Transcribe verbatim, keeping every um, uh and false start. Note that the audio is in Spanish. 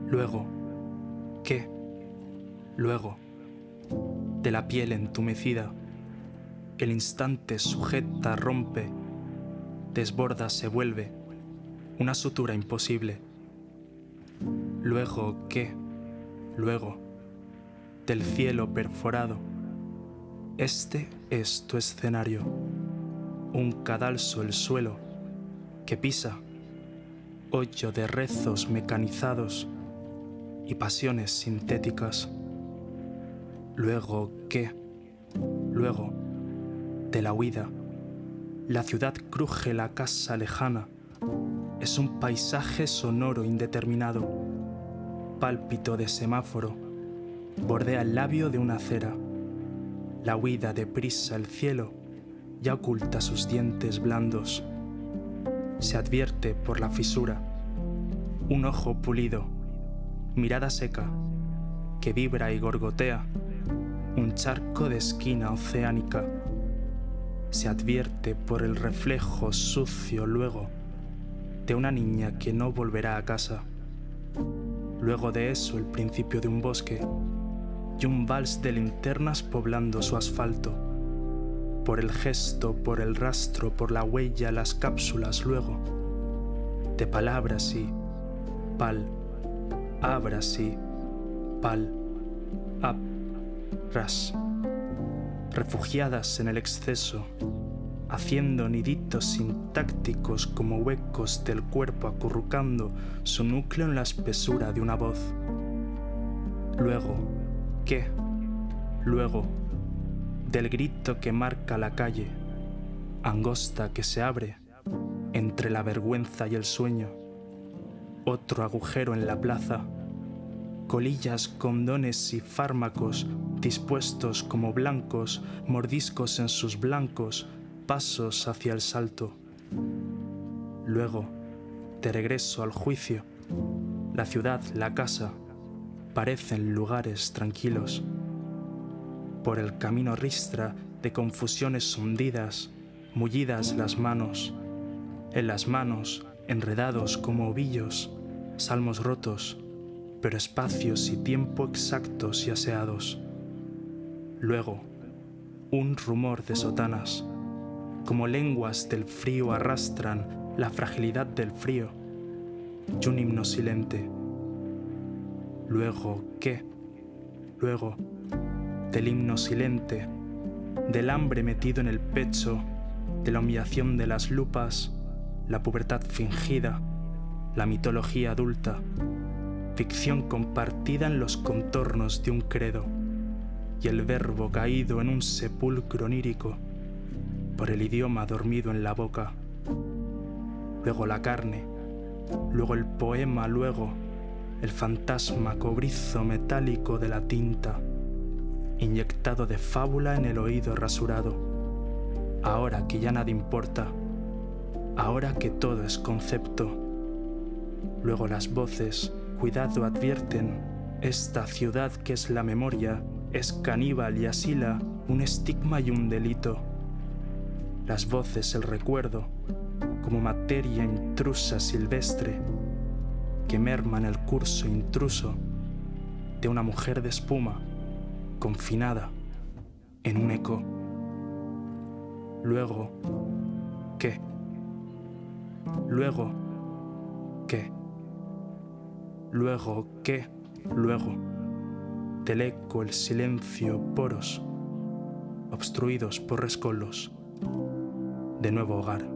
Luego, ¿qué? Luego, de la piel entumecida, el instante sujeta, rompe, desborda, se vuelve, una sutura imposible. Luego, ¿qué? Luego, del cielo perforado, este es tu escenario, un cadalso el suelo que pisa, hoyo de rezos mecanizados y pasiones sintéticas. Luego, ¿qué? Luego, de la huida, la ciudad cruje, la casa lejana, es un paisaje sonoro indeterminado, pálpito de semáforo, bordea el labio de una acera, la huida deprisa, el cielo ya oculta sus dientes blandos, se advierte por la fisura, un ojo pulido, mirada seca, que vibra y gorgotea, un charco de esquina oceánica, se advierte por el reflejo sucio luego de una niña que no volverá a casa. Luego de eso el principio de un bosque y un vals de linternas poblando su asfalto. Por el gesto, por el rastro, por la huella, las cápsulas luego de palabras y pal, abras y pal, ab, ras. Refugiadas en el exceso, haciendo niditos sintácticos como huecos del cuerpo acurrucando su núcleo en la espesura de una voz. Luego, ¿qué? Luego, del grito que marca la calle, angosta que se abre entre la vergüenza y el sueño, otro agujero en la plaza, colillas, condones y fármacos dispuestos como blancos, mordiscos en sus blancos, pasos hacia el salto. Luego, de regreso al juicio, la ciudad, la casa, parecen lugares tranquilos. Por el camino ristra de confusiones hundidas, mullidas las manos, en las manos, enredados como ovillos, salmos rotos, pero espacios y tiempo exactos y aseados. Luego, un rumor de sotanas, como lenguas del frío arrastran la fragilidad del frío, y un himno silente. Luego, ¿qué? Luego, del himno silente, del hambre metido en el pecho, de la humillación de las lupas, la pubertad fingida, la mitología adulta, ficción compartida en los contornos de un credo, y el verbo caído en un sepulcro onírico, por el idioma dormido en la boca. Luego la carne, luego el poema, luego el fantasma cobrizo metálico de la tinta, inyectado de fábula en el oído rasurado. Ahora que ya nada importa, ahora que todo es concepto. Luego las voces, cuidado, advierten, esta ciudad que es la memoria, es caníbal y asila un estigma y un delito. Las voces, el recuerdo, como materia intrusa silvestre, que merma en el curso intruso de una mujer de espuma, confinada en un eco. Luego, ¿qué? Luego, ¿qué? Luego, ¿qué? Luego, del eco el silencio, poros, obstruidos por rescoldos, de nuevo hogar.